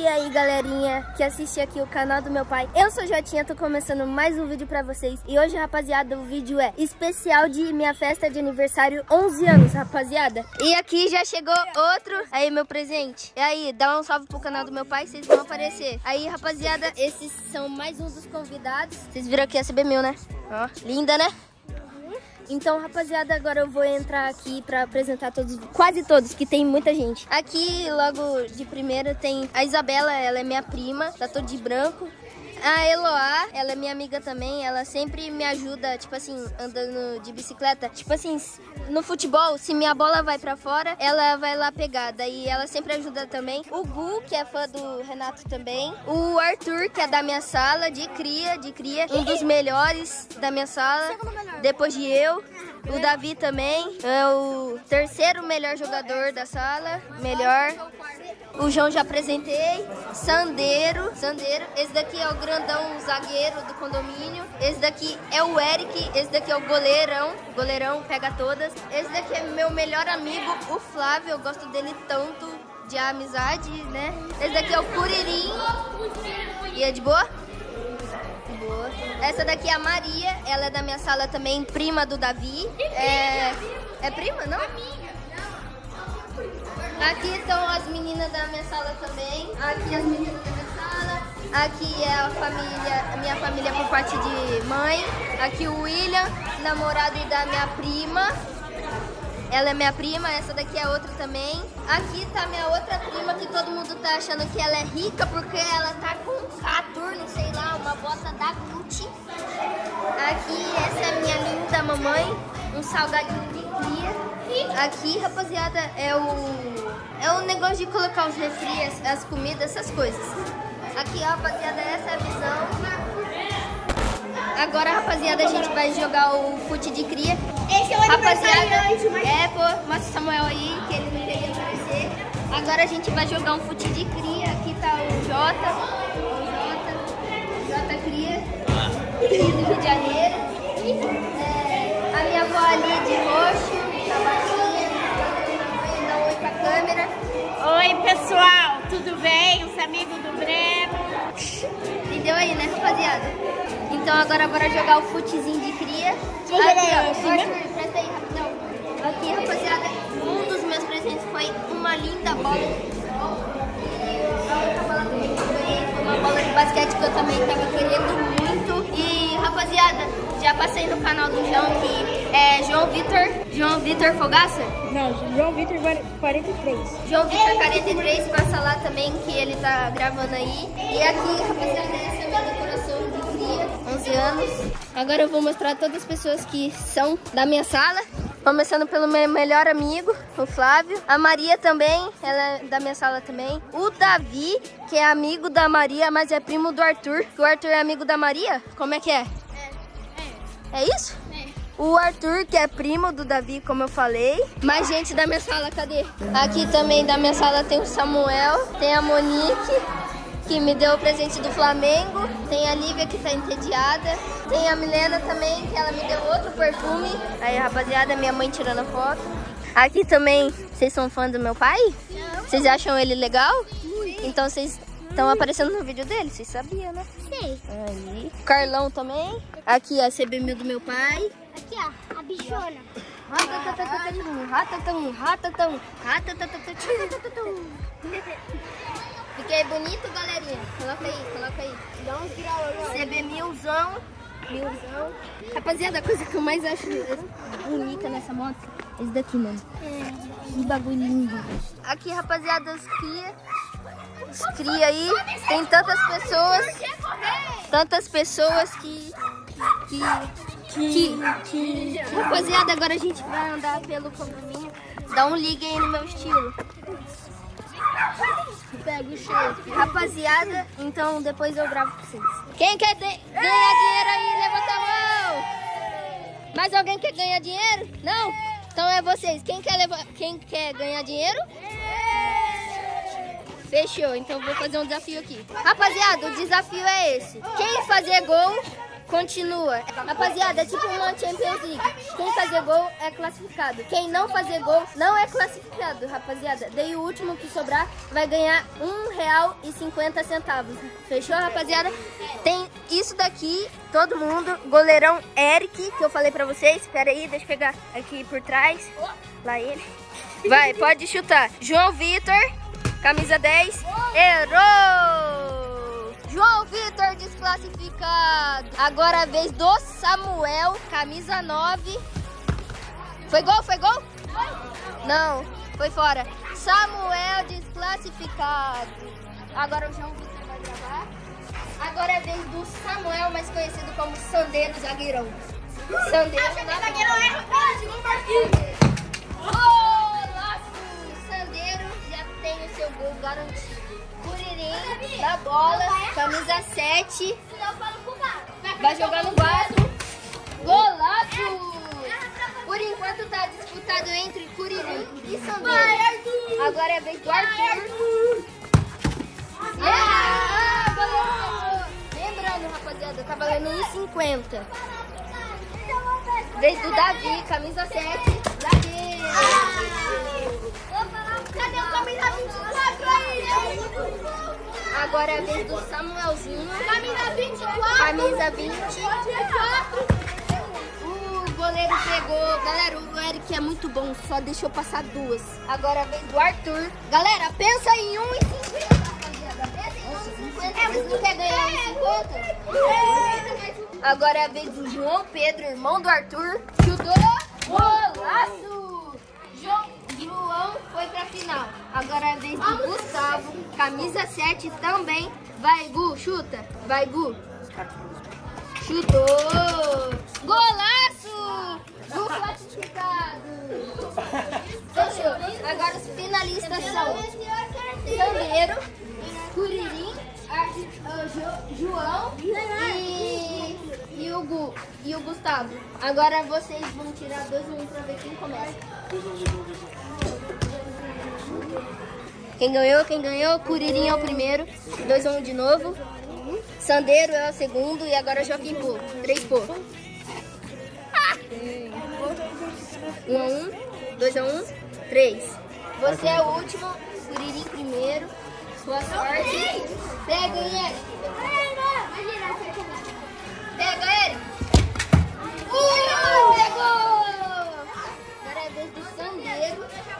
E aí, galerinha que assiste aqui o canal do meu pai. Eu sou Jotinha, tô começando mais um vídeo pra vocês. E hoje, rapaziada, o vídeo é especial de minha festa de aniversário, 11 anos, rapaziada. E aqui já chegou outro. Aí, meu presente. E aí, dá um salve pro canal do meu pai, vocês vão aparecer. Aí, rapaziada, esses são mais um dos convidados. Vocês viram aqui a CB1000, né? Ó, linda, né? Então, rapaziada, agora eu vou entrar aqui pra apresentar todos, quase todos, que tem muita gente. Aqui, logo de primeira, tem a Isabela, ela é minha prima, tá toda de branco. A Eloá, ela é minha amiga também, ela sempre me ajuda, tipo assim, andando de bicicleta. Tipo assim, no futebol, se minha bola vai pra fora, ela vai lá pegar. Daí ela sempre ajuda também. O Gu, que é fã do Renato também. O Arthur, que é da minha sala, de cria, um dos melhores da minha sala, depois de eu. O Davi também, é o terceiro melhor jogador da sala, melhor. O João já apresentei. Sandeiro, esse daqui é o grandão zagueiro do condomínio. Esse daqui é o Eric, esse daqui é o goleirão, pega todas. Esse daqui é meu melhor amigo, o Flávio, eu gosto dele tanto, de amizade, né? Esse daqui é o Curirim. E é de boa? Boa. Essa daqui é a Maria, ela é da minha sala também, prima do Davi. É prima, não? Aqui estão as meninas da minha sala também. Aqui as meninas da minha sala. Aqui é a minha família por parte de mãe. Aqui o William, namorado da minha prima. Ela é minha prima, essa daqui é outra também. Aqui tá minha outra prima, que todo mundo tá achando que ela é rica porque ela tá com um Saturno, sei lá, uma bota da Gucci. Aqui, essa é minha linda mamãe, um salgadinho de cria. Aqui, rapaziada, é o negócio de colocar os refris, as comidas, essas coisas. Aqui, rapaziada, essa é a visão. Agora, rapaziada, a gente vai jogar o fute de cria. Esse é o aniversariante, mas... pô, mostra o Samuel aí, que ele não queria aparecer. Agora a gente vai jogar um fute de cria. Aqui tá o Jota Cria, do Rio de Janeiro. A minha avó ali de roxo, tá baixinha, dá um oi pra câmera. Oi, pessoal, tudo bem? Os amigos do Breno. Entendeu aí, né, rapaziada? Então agora bora jogar o futezinho de cria. Aqui, ó, Arthur, presta aí, rapidão. Aqui, rapaziada, um dos meus presentes foi uma linda bola de futebol. E a outra bola também foi uma bola de basquete que eu também tava querendo muito. E, rapaziada, já passei no canal do João, que é João Vitor Fogaça? Não, João Vitor 43. João Vitor 43, passa lá também, que ele tá gravando aí. E aqui, rapaziada, essa é a minha decoração de cria, 11 anos. Agora eu vou mostrar todas as pessoas que são da minha sala. Começando pelo meu melhor amigo, o Flávio. A Maria também, ela é da minha sala também. O Davi, que é amigo da Maria, mas é primo do Arthur. O Arthur é amigo da Maria? Como é que é? É isso? O Arthur, que é primo do Davi, como eu falei. Mais gente da minha sala, cadê? Aqui também da minha sala tem o Samuel, tem a Monique, que me deu o presente do Flamengo. Tem a Lívia, que tá entediada. Tem a Milena também, que ela me deu outro perfume. Aí, rapaziada, minha mãe tirando a foto. Aqui também, vocês são fã do meu pai? Não. Vocês acham ele legal? Muito. Então vocês estão aparecendo no vídeo dele, vocês sabiam, né? Sei. Aí. Carlão também. Aqui a CB1000 do meu pai. Aqui, ó, a bichona. Fiquei bonito, galerinha? Coloca aí. Dá uns graus. CB1000zão. Rapaziada, a coisa que eu mais acho bonita nessa moto é esse daqui, mano. Que bagulho lindo. Aqui, rapaziada, os cria aí. Tem tantas pessoas que... Rapaziada, agora a gente vai andar pelo condomínio. Dá um ligue aí no meu estilo. Pega o shape. Rapaziada, então depois eu gravo pra vocês. Quem quer ganhar dinheiro aí, levanta a mão. Mais alguém quer ganhar dinheiro? Não? Então é vocês. Quem quer ganhar dinheiro? Fechou, então vou fazer um desafio aqui. Rapaziada, o desafio é esse. Quem fazer gol continua. Rapaziada, é tipo uma Champions League. Quem fazer gol é classificado. Quem não fazer gol não é classificado, rapaziada. Daí o último que sobrar vai ganhar R$1,50. Fechou, rapaziada? Tem isso daqui, todo mundo. Goleirão Eric, que eu falei pra vocês. Espera aí, deixa eu pegar aqui por trás. Lá ele. Vai, pode chutar. João Vitor, camisa 10. Errou! João Vitor desclassificado. Agora a vez do Samuel, camisa 9. Foi gol? Foi gol? Não, foi fora. Samuel desclassificado. Agora o João Vitor vai gravar. Agora é a vez do Samuel, mais conhecido como Sandeiro Zagueirão. Sandeiro Zagueirão. Sandeiro já tem o seu gol garantido. Curirim da bola, camisa 7. Vai jogar no vaso. Golaço! Por enquanto tá disputado entre Curirim e Sandeiro. Agora é a vez do Arthur. Lembrando, rapaziada, tá valendo R$1,50. Vez do Davi, camisa 7. Davi! Cadê o camisa 24 aí? Agora é a vez do Samuelzinho. Camisa 24. Camisa 24. O goleiro pegou. Galera, o Eric é muito bom, só deixou passar duas. Agora é a vez do Arthur. Galera, pensa em R$1,50. Vocês não querem ganhar R$1,50? Agora é a vez do João Pedro, irmão do Arthur. Chutou! Golaço! João foi pra final. Agora é a vez do Gustavo, camisa 7 também. Vai, Gu, chuta. Vai, Gu. Chutou! Golaço! Gu classificado. Fechou. Agora os finalistas são Sandeiro, Curirim, João e o Gustavo. Agora vocês vão tirar 2 ou 1 pra ver quem começa. Quem ganhou, Curirim é o primeiro. 2 ou 1 de novo. Sandeiro é o segundo e agora Joaquim Pô. 3 Pô. 1 a 1, 2 a 1, 3. Você é o último, Curirim primeiro. Boa sorte. Pega, Eric. Pega, Eric. Pegou! Agora é a vez do Sandeiro.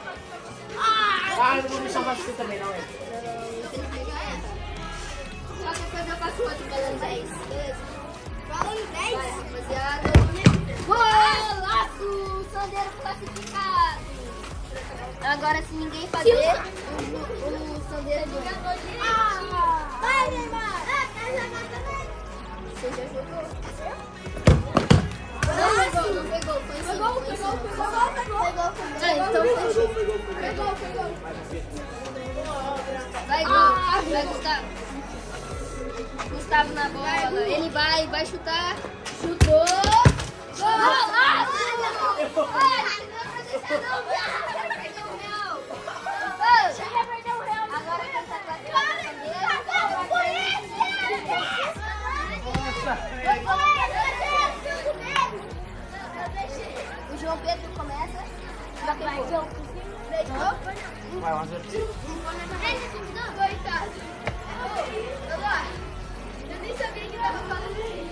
Eu não vou me salvar você também, não, Eric. Qualquer coisa eu faço outro, falando 10. Beleza? Falando 10? Vai, rapaziada. Golaço! Sandeiro classificado. Agora, se ninguém fazer, o Sandeiro ganha. Vai, Neymar! Você já jogou? Não pegou. Foi gol. Então fechou. Vai, Gustavo. Gustavo na bola. Ele vai chutar. Chutou. Golaço! Agora quem tá o João Pedro começa. Vai, João. Vai, vamos ver. Eu nem sabia que tava falando isso.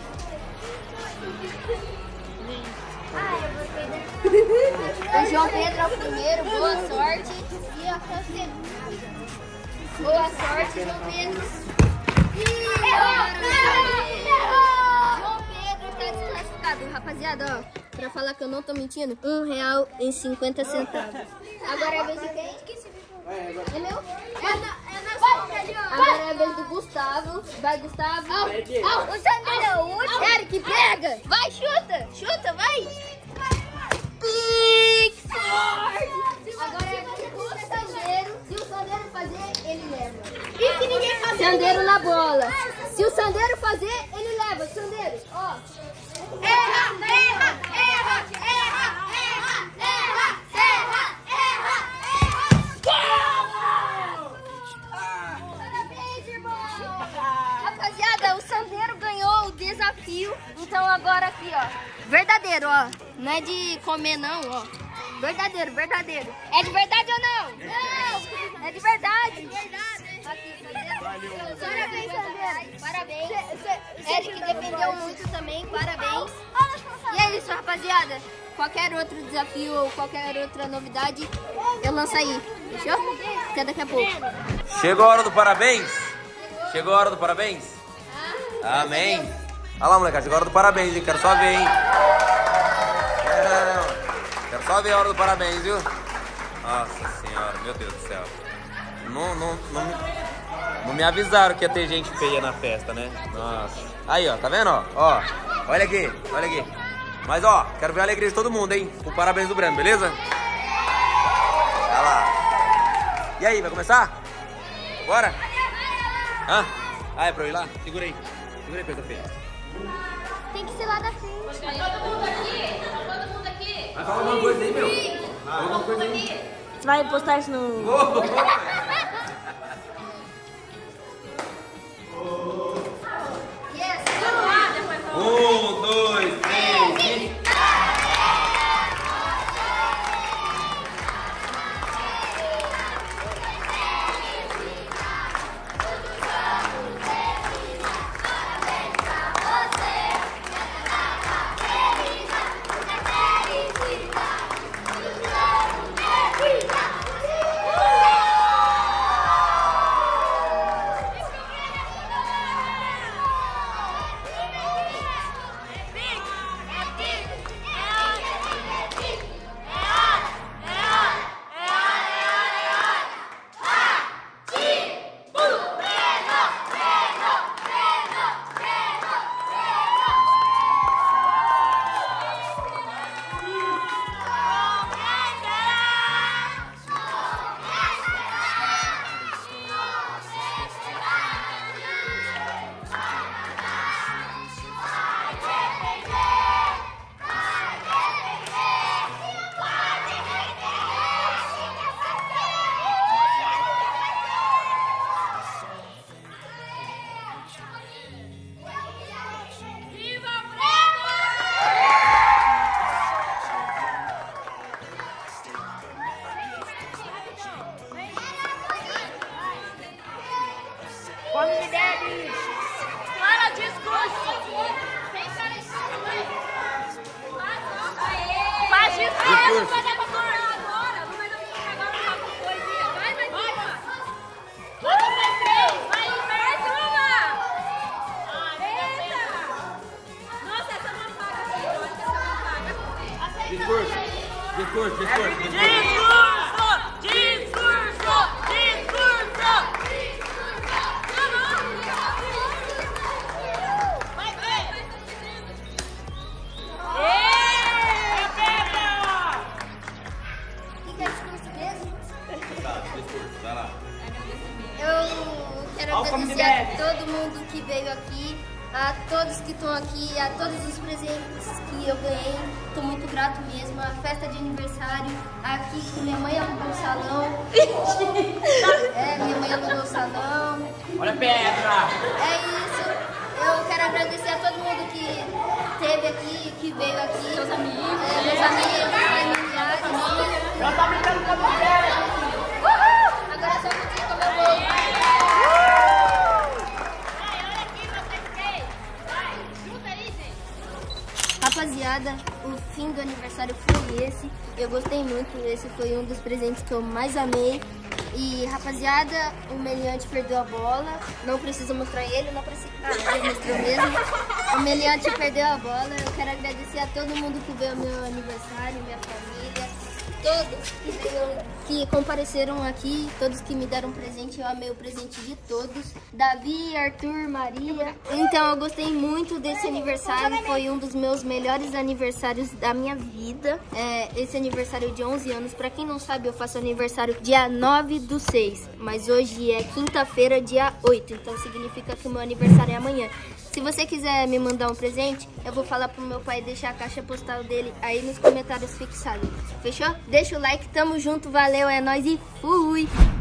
O João Pedro é o primeiro, boa sorte. E a segunda. Boa sorte, João Pedro. Errou! João Pedro tá desclassificado. Rapaziada, ó, pra falar que eu não tô mentindo, R$1,50. Agora é a vez de quem? É meu? Agora é a vez do Gustavo. Vai, Gustavo. O Sandeiro é o último. Eric, pega. Vai, chuta, vai. Big Forte. Agora é a vez do Sandeiro. Se o Sandeiro fazer, ele leva. E se ninguém fazer? Sandeiro na bola. Se o Sandeiro fazer, ele leva. Sandeiro, ó. Erra. Parabéns, irmão. Rapaziada, o Sandeiro ganhou o desafio. desafio. Então agora aqui, ó. Verdadeiro, ó. Não é de comer não, ó. Verdadeiro, verdadeiro. É de verdade ou não? Não! É de verdade. Aqui, parabéns, Sandra. Parabéns. Eric defendeu muito também, parabéns. E é isso, rapaziada. Qualquer outro desafio ou qualquer outra novidade, eu lanço aí. Fechou? Até daqui a pouco. Chegou a hora do parabéns? Chegou a hora do parabéns? Amém. Olha lá, molecada, chegou a hora do parabéns, hein? Quero só ver, hein? Quero só ver a hora do parabéns, viu? Nossa senhora, meu Deus do céu. Não me avisaram que ia ter gente feia na festa, né? Nossa. Aí, ó, tá vendo, ó? Olha aqui, olha aqui. Mas, ó, quero ver a alegria de todo mundo, hein? Com o parabéns do Breno, beleza? Olha lá. E aí, vai começar? Bora? Hã? Ah, é pra eu ir lá? Segura aí. Segura aí, coisa feia. Tem que ser lá da frente. Tá todo mundo aqui? Tá todo mundo aqui? Vai falar alguma coisa aí, meu. Fala alguma coisa aí. Você vai postar isso no... Yes. 1, 2, 3 e... Fala discurso! Faz discurso! Vai dar pra coroar agora! Não vai dar pra agora alguma coisinha! Vai, vai! Bota mais 3! Vai, mais uma! Eita! Nossa, essa não paga aqui! Eu acho que essa não paga! Discurso! Discurso! Discurso! Discurso! Discurso! Discurso! Eu quero agradecer a todo mundo que veio aqui, a todos que estão aqui, a todos os presentes que eu ganhei. Estou muito grato mesmo. A festa de aniversário aqui que minha mãe alugou o salão. Minha mãe alugou o salão. Olha a pedra! É isso. Eu quero agradecer a todo mundo que esteve aqui, que veio aqui. Meus amigos, familiares. Ela tá brincando com a mulher! Agora é só você comer o bolo. Rapaziada, o fim do aniversário foi esse. Eu gostei muito. Esse foi um dos presentes que eu mais amei. E, rapaziada, o Meliante perdeu a bola. Não preciso mostrar ele, não precisa. Ele mostrou mesmo. O Meliante perdeu a bola. Eu quero agradecer a todo mundo que veio ao meu aniversário, minha família. Todos que compareceram aqui, todos que me deram presente, eu amei o presente de todos. Davi, Arthur, Maria. Então eu gostei muito desse aniversário, foi um dos meus melhores aniversários da minha vida. Esse aniversário de 11 anos, pra quem não sabe, eu faço aniversário dia 9/6, mas hoje é quinta-feira, dia 8, então significa que o meu aniversário é amanhã. Se você quiser me mandar um presente, eu vou falar pro meu pai deixar a caixa postal dele aí nos comentários fixados. Fechou? Deixa o like, tamo junto, valeu, é nóis e fui!